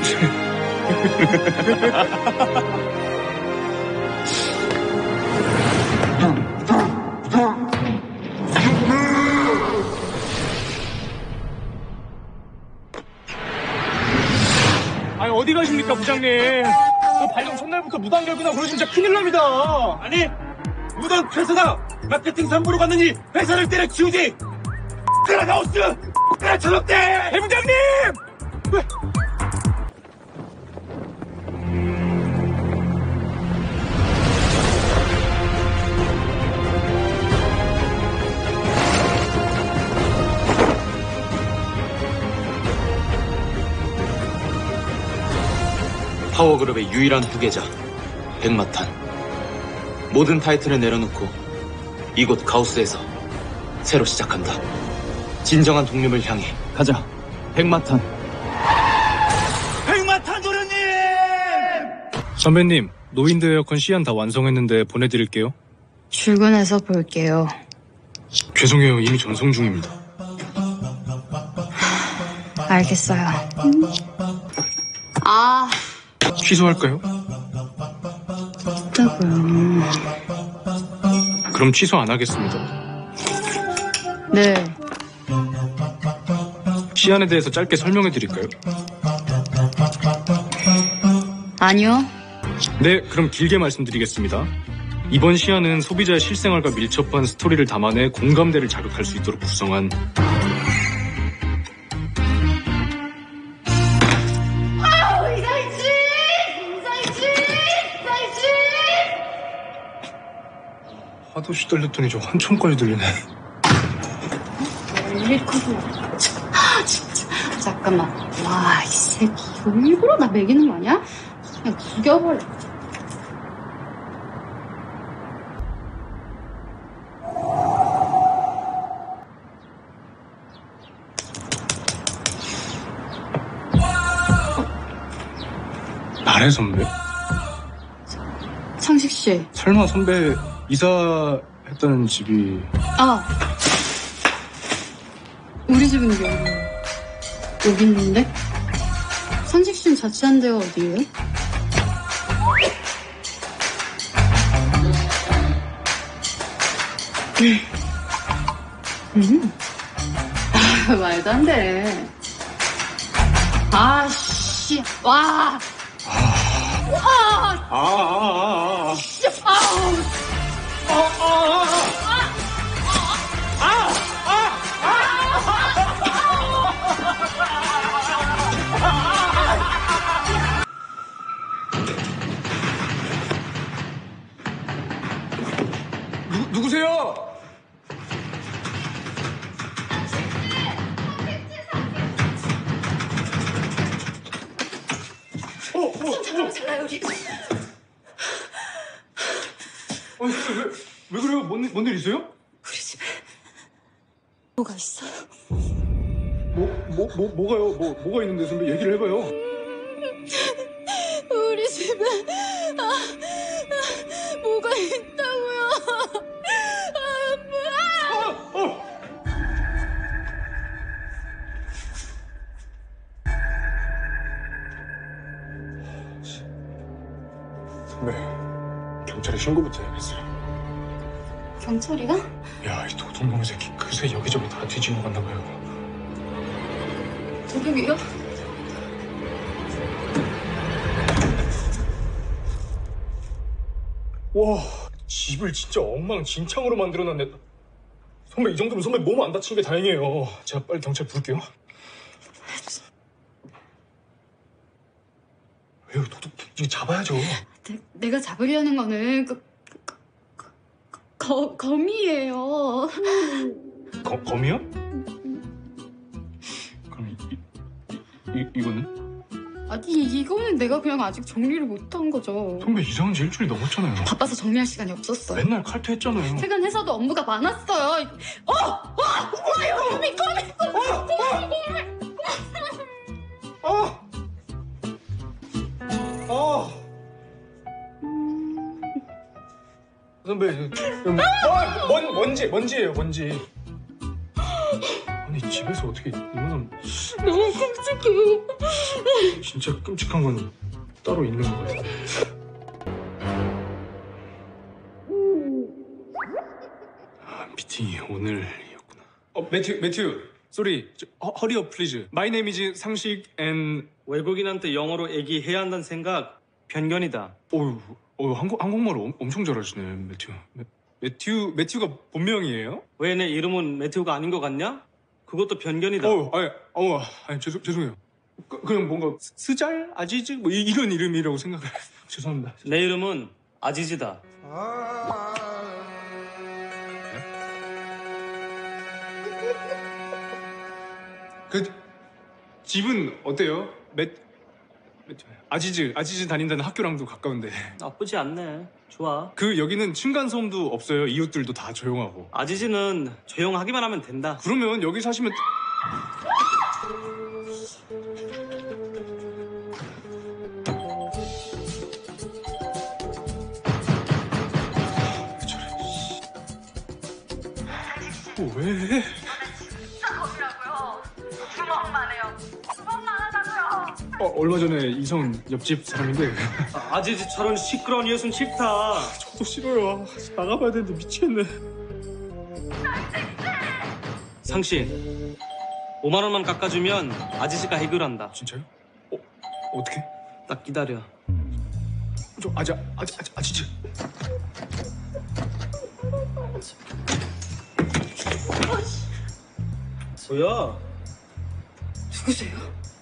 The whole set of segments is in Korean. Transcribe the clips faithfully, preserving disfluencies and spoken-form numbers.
아니 어디 가십니까 부장님? 발령 첫날부터 무단 결근하고 그러시면 진짜 큰일 납니다. 아니 무단 퇴사다. 마케팅 삼부로 갔느니 회사를 때려치우지. 그라가우스 때려쳐놓대. 배 부장님! 왜? 파워그룹의 유일한 후계자 백마탄. 모든 타이틀을 내려놓고 이곳 가우스에서 새로 시작한다. 진정한 독립을 향해 가자. 백마탄. 백마탄 도련님! 선배님, 노인드 에어컨 시안 다 완성했는데 보내드릴게요. 출근해서 볼게요. 죄송해요, 이미 전송 중입니다. 알겠어요. 아... 취소할까요? 있다고요. 그럼 취소 안 하겠습니다. 네. 시안에 대해서 짧게 설명해 드릴까요? 아니요. 네, 그럼 길게 말씀드리겠습니다. 이번 시안은 소비자의 실생활과 밀접한 스토리를 담아내 공감대를 자극할 수 있도록 구성한 아우, 이상이지! 이상이지! 이상이지! 하도시 떨렸더니 저 한총까지 들리네. 일일코도 아, 진짜. 잠깐만. 와, 이 새끼. 이거 일부러 나 먹이는 거 아니야? 그냥 죽여버려. 나래 선배? 상식 씨. 설마 선배 이사했다는 집이... 아. 우리 집은 여기. 여기 있는데? 상식 씨는 자취한 데가 어디예요? 음. 아, 말도 안 돼. 아, 씨. 와. 와. 아, 아, 아, 아. 씨. 아우. 아, 아, 아. 아, 누, 누구세요? 어, 어, 어. 잘나요, 우리. 아니, 왜, 왜, 왜 그래요? 뭔, 일- 뭔 일 있어요? 우리 집에 뭐가 있어요? 뭐, 뭐, 뭐, 뭐가요? 뭐, 뭐가 있는데 선배 얘기를 해봐요. 우리 집에 아, 아, 뭐가 있다고요? 아, 어, 어. 선배, 경찰에 신고부터 해야겠어요. 경찰이가? 야, 이 도둑놈의 새끼 그새 여기저기 다 뒤지고 갔나 봐요. 도둑이요? 와, 집을 진짜 엉망진창으로 만들어놨네. 선배, 이 정도면 선배 몸 안 다친 게 다행이에요. 제가 빨리 경찰 부를게요. 왜요? 도둑 이거 잡아야죠. 내, 내가 잡으려는 거는 그, 그, 그, 그 거, 거미예요. 거, 검이요? 그럼 이, 이, 이, 이거는? 아니 이거는 내가 그냥 아직 정리를 못한 거죠. 선배 이상한 지 일주일이 넘었잖아요. 바빠서 정리할 시간이 없었어요. 맨날 칼퇴했잖아요. 퇴근해서도 업무가 많았어요. 어! 어! 어! 거미! 거미! 거미! 거미! 아! 아! 선배, 음, 아! 먼, 먼지, 먼지예요, 먼지. 아니, 집 집에서 어떻게 이만한 너무 끔찍해. 진짜 끔찍한 건 따로 있는 것 같아요. 아, 미팅이 오늘이었구나. 어, 매튜, 매튜. 쏘리. 허리 업 플리즈. 마이 네임 이즈 상식 앤 외국인한테 영어로 얘기해야 한다는 생각 편견이다. 어유, 어, 한국 한국말 엄, 엄청 잘하시네, 매튜. 매, 매튜, 매튜가 본명이에요? 왜 내 이름은 매튜가 아닌 것 같냐? 그것도 편견이다. 어, 아니, 어, 아니 죄송 죄송해요. 그, 그냥 뭔가 스- 스잘, 아지즈 뭐 이, 이런 이름이라고 생각을. 죄송합니다. 내 이름은 아지즈다. 그 집은 어때요? 매, 매튜, 아지즈, 아지즈 다닌다는 학교랑도 가까운데. 나쁘지 않네. 좋아. 그 여기는 층간 소음도 없어요. 이웃들도 다 조용하고. 아지즈는 조용하기만 하면 된다. 그러면 여기 사시면 어, 왜? 겁이라고요. 주먹만 해요. 주먹만 하자고요. 어, 얼마 전에 이성 옆집 사람인데 아, 아지즈처럼 시끄러운 이웃은 싫다. 저도 싫어요. 나가봐야 되는데 미치겠네. 상신, 오만 원만 깎아주면 아지즈가 해결한다. 진짜요? 어, 어떻게? 딱 기다려. 저 아자 아자 아자 아지즈. 뭐야? 누구세요?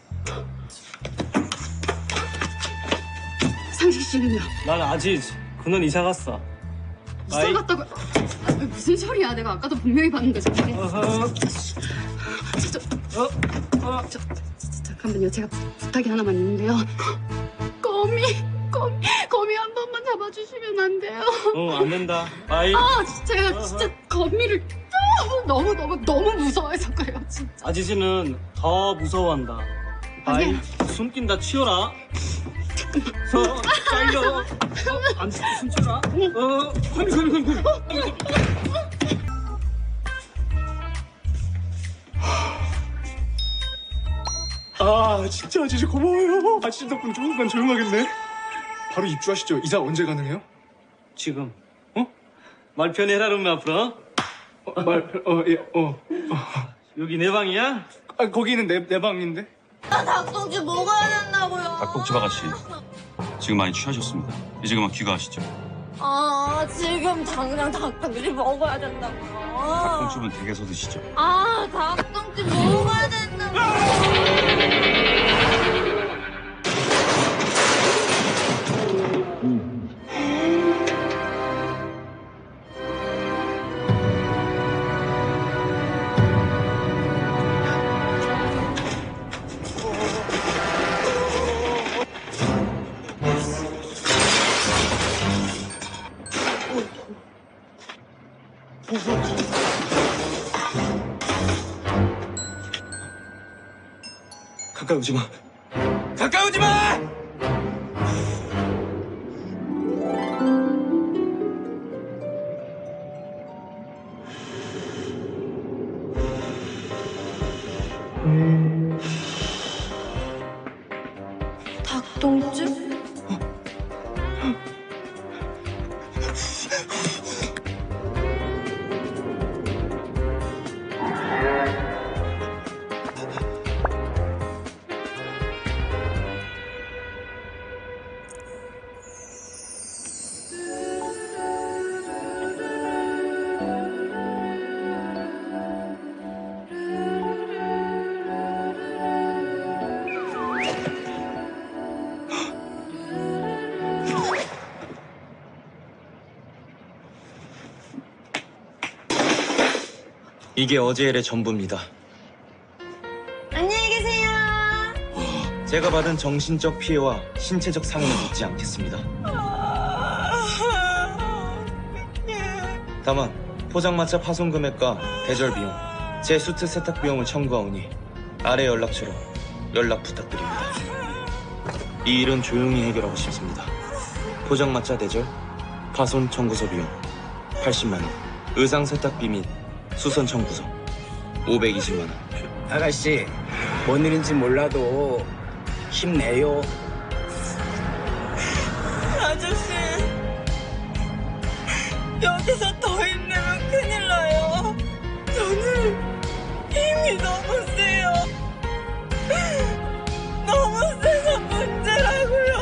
상식 씨는요? 난 아지즈. 그는 이사 갔어. 이사 아이. 갔다고? 아, 무슨 소리야? 내가 아까도 분명히 봤는데 저기. 어허. 저, 저, 어? 어? 저, 저, 잠깐만요. 제가 부탁이 하나만 있는데요. 거미, 거미, 거미 한 번만 잡아주시면 안 돼요? 어, 안 된다. 아이. 아, 제가 진짜 거미를 너무 너무 너무 너무 무서워해서 그래요, 진짜. 아지즈는 더 무서워한다. 아이, 아니야. 숨긴 다 치워라. 서, 잘려. 어, 안 숨쳐라. 어, 거미, 거미, 거미, 거미. 아 진짜 아지즈 고마워요. 아지즈 덕분에 조금만 조용하겠네. 바로 입주하시죠. 이사 언제 가능해요? 지금. 어? 말 편히 해라, 그러면 앞으로. 어, 말, 어, 예, 어. 여기 내 방이야? 아, 거기는 내, 내 방인데? 나 닭똥집 먹어야 된다고요. 닭똥집 아가씨, 지금 많이 취하셨습니다. 이제 그만 귀가하시죠. 아, 지금 당장 닭똥집 먹어야 된다고요. 닭똥집은 댁에서 드시죠. 아, 닭똥집 먹어야 된다고요. 가까이 오지 마. 가까이 오지 마! 닭똥집? 이게 어제 일의 전부입니다. 안녕히 계세요. 제가 받은 정신적 피해와 신체적 상해는 잊지 않겠습니다. 다만 포장마차 파손 금액과 대절 비용, 제 수트 세탁 비용을 청구하오니 아래 연락처로 연락 부탁드립니다. 이 일은 조용히 해결하고 싶습니다. 포장마차 대절, 파손 청구서 비용 팔십만 원, 의상 세탁비 및 수선 청구서 오백이십만 원, 아가씨, 뭔 일인지 몰라도 힘내요. 아저씨, 여기서 더 힘내면 큰일 나요. 저는 힘이 너무 세요. 너무 세서 문제라고요.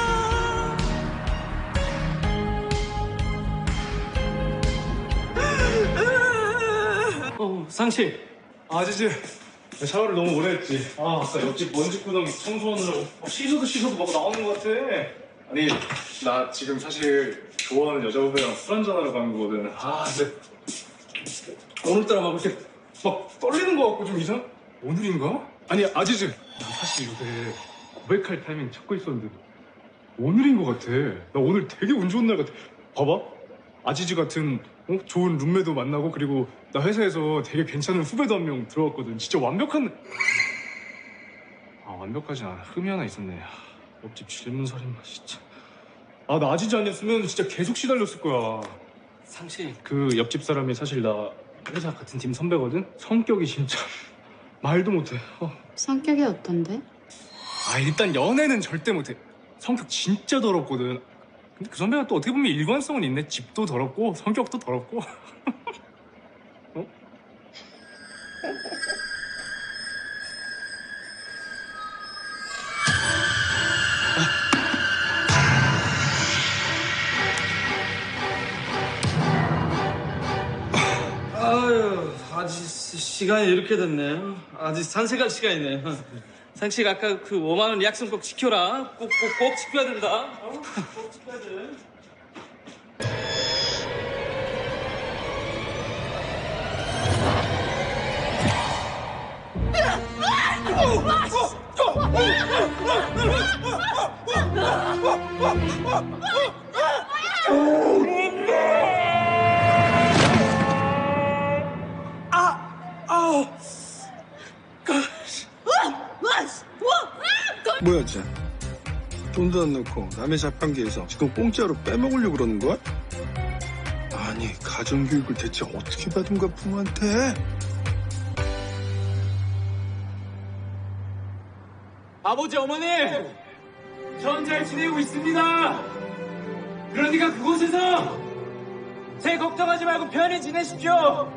어, 상식. 아지지. 샤워를 너무 오래 했지. 아, 아까 옆집 먼지 구덩이 청소하느라고 어, 씻어도 씻어도 막 나오는 것 같아. 아니, 나 지금 사실 좋아하는 여자 후배랑 술 한잔하러 가는 거거든. 아, 근데 오늘따라 막 이렇게 막 떨리는 것 같고 좀 이상? 오늘인가? 아니, 아지즈. 나 사실 요새 고백할 타이밍 찾고 있었는데 오늘인 것 같아. 나 오늘 되게 운 좋은 날 같아. 봐봐. 아지즈 같은 어? 좋은 룸메도 만나고 그리고 나 회사에서 되게 괜찮은 후배도 한 명 들어왔거든. 진짜 완벽한... 아, 완벽하지 않아. 흠이 하나 있었네. 아, 옆집 질문살인마 진짜. 아, 나 아지즈 아니었으면 진짜 계속 시달렸을 거야. 상식. 그 옆집 사람이 사실 나 회사 같은 팀 선배거든? 성격이 진짜 말도 못해. 어. 성격이 어떤데? 아, 일단 연애는 절대 못해. 성격 진짜 더럽거든. 근데 그 선배가 또 어떻게 보면 일관성은 있네. 집도 더럽고 성격도 더럽고. 어? 아유, 아직 시- 시간이 이렇게 됐네. 아직 산책할 시간이네. 상식 아까 그 오만 원 약속 꼭 지켜라. 꼭, 꼭, 꼭 지켜야 된다. 어? 꼭 지켜야 돼. 뭐야, 쟤? 돈도 안 넣고 남의 자판기에서 지금 공짜로 빼먹으려고 그러는 거야? 아니, 가정교육을 대체 어떻게 받은 거야, 부모한테? 아버지, 어머니! 전 잘 지내고 있습니다! 그러니까 그곳에서 제 걱정하지 말고 편히 지내십시오!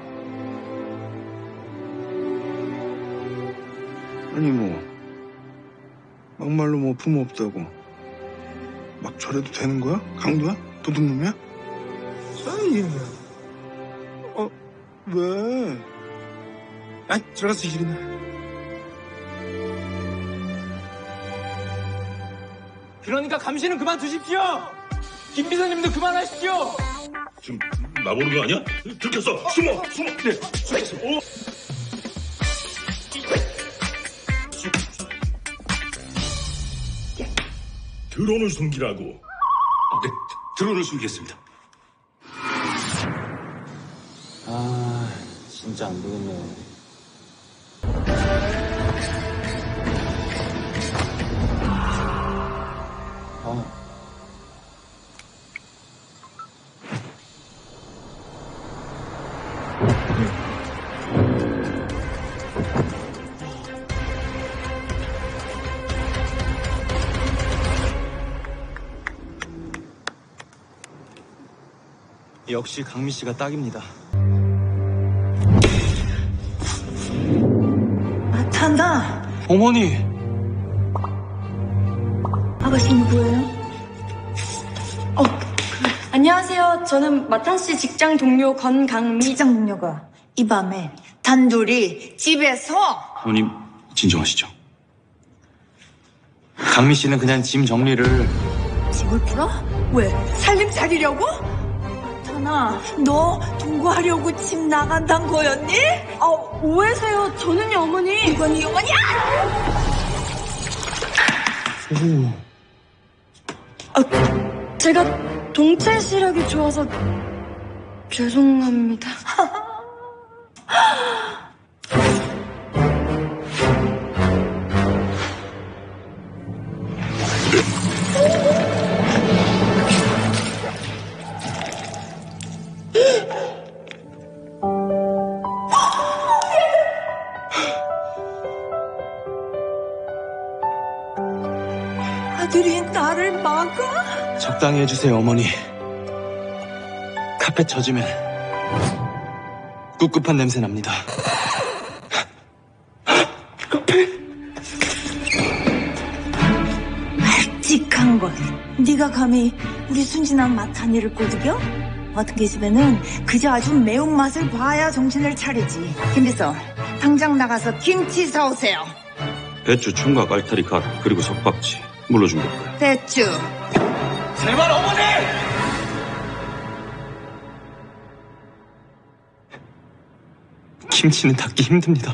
아니, 뭐, 막말로 뭐 부모 없다고 막 저래도 되는 거야? 강도야? 도둑놈이야? 아니, 어, 왜? 아, 들어가서 일이나. 그러니까 감시는 그만두십시오! 김 비서님도 그만하십시오! 지금 나보는 거 아니야? 들켰어! 숨어! 숨어! 네, 숨었어! 오! 드론을 숨기라고. 네, 드론을 숨기겠습니다. 아, 진짜 안 되겠네요. 아. 역시 강미 씨가 딱입니다. 마탄다. 어머니! 아가씨 누구예요? 어, 그, 안녕하세요. 저는 마탄 씨 직장 동료 건강미. 직장 동료가 이 밤에 단둘이 집에서. 어머님, 진정하시죠. 강미 씨는 그냥 짐 정리를. 집을 풀어? 왜? 살림 차리려고? 마탄아, 너 동거하려고 집 나간단 거였니? 아, 오해세요. 저는요, 어머니. 이건 이 어머니야! 아, 제가 동체 시력이 좋아서 죄송합니다. 아들이 나를 막아? 적당히 해주세요, 어머니. 카펫 젖으면 꿉꿉한 냄새 납니다. 끔찍한 것. 네가 감히 우리 순진한 마타니를 꼬드겨? 같은 계집애는 그저 아주 매운맛을 봐야 정신을 차리지. 김비서, 당장 나가서 김치 사오세요. 배추, 총각, 알타리, 갓, 그리고 석박지 물러준 걸까요? 배추. 제발 어머니! 김치는 닦기 힘듭니다.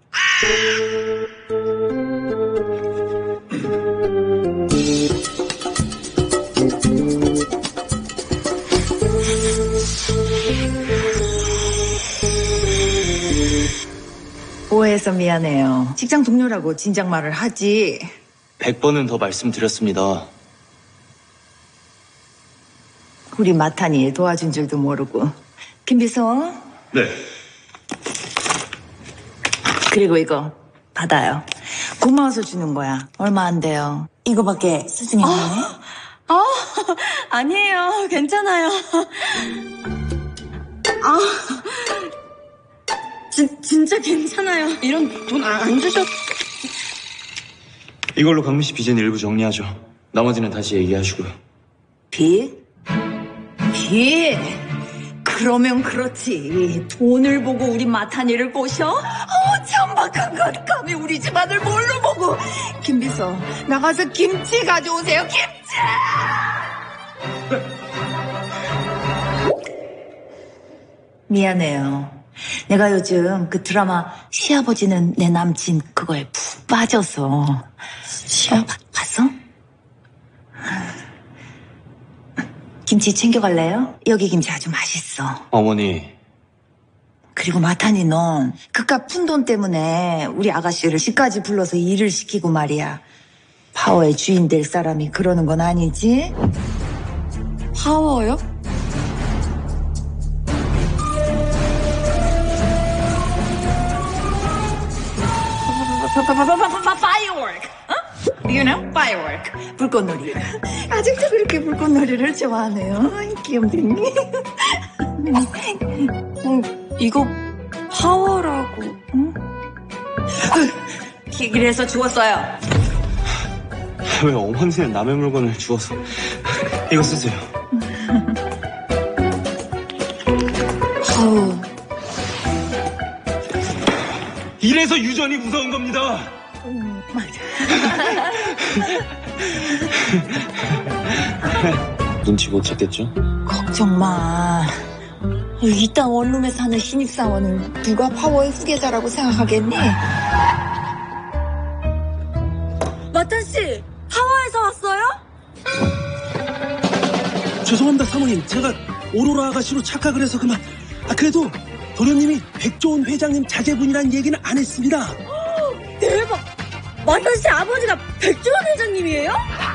오해해서 미안해요. 직장 동료라고 진작 말을 하지. 백 번은 더 말씀드렸습니다. 우리 마타니 도와준 줄도 모르고. 김비서. 네. 그리고 이거 받아요. 고마워서 주는 거야. 얼마 안 돼요. 이거밖에 수중이 없네. 아, 아니에요. 괜찮아요. 아, 진, 진짜 괜찮아요. 이런 돈 안 주셨... 이걸로 강민 씨 빚은 일부 정리하죠. 나머지는 다시 얘기하시고요. 빚? 빚? 그러면 그렇지. 돈을 보고 우리 마타니를 꼬셔? 어, 천박한 것. 감히 우리 집안을 뭘로 보고. 김비서, 나가서 김치 가져오세요. 김치! 미안해요. 내가 요즘 그 드라마 시아버지는 내 남친 그거에 푹 빠져서. 시아버 봤어? 김치 챙겨갈래요? 여기 김치 아주 맛있어. 어머니. 그리고 마타니 넌 그깟 푼돈 때문에 우리 아가씨를 집까지 불러서 일을 시키고 말이야. 파워의 주인 될 사람이 그러는 건 아니지? 파워요? 파이어워크, 어? You know? 파이어워크. 불꽃놀이. 아직도 그렇게 불꽃놀이를 좋아하네요. 귀염둥이. 어, 이거 파워라고. 응? 그래서 죽었어요. 왜 어머니는 남의 물건을 주워서. 이거 쓰세요. 아우. 이래서 유전이 무서운 겁니다. 음, 맞아. 눈치 못 챘겠죠? 걱정 마. 이 땅 원룸에 사는 신입사원은 누가 파워의 후계자라고 생각하겠니? 마탄씨, 파워에서 왔어요? 죄송합니다, 사모님. 제가 오로라 아가씨로 착각을 해서 그만. 아, 그래도 도련님이 백조원 회장님 자제분이란 얘기는 안 했습니다. 대박! 마탄씨 아버지가 백조원 회장님이에요?